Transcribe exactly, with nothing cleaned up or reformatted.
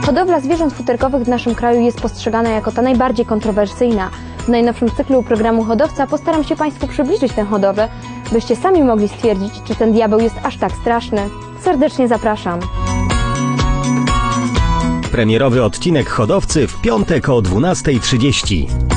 Hodowla zwierząt futerkowych w naszym kraju jest postrzegana jako ta najbardziej kontrowersyjna. W najnowszym cyklu programu Hodowca postaram się Państwu przybliżyć tę hodowlę, byście sami mogli stwierdzić, czy ten diabeł jest aż tak straszny. Serdecznie zapraszam. Premierowy odcinek Hodowcy w piątek o dwunastej trzydzieści.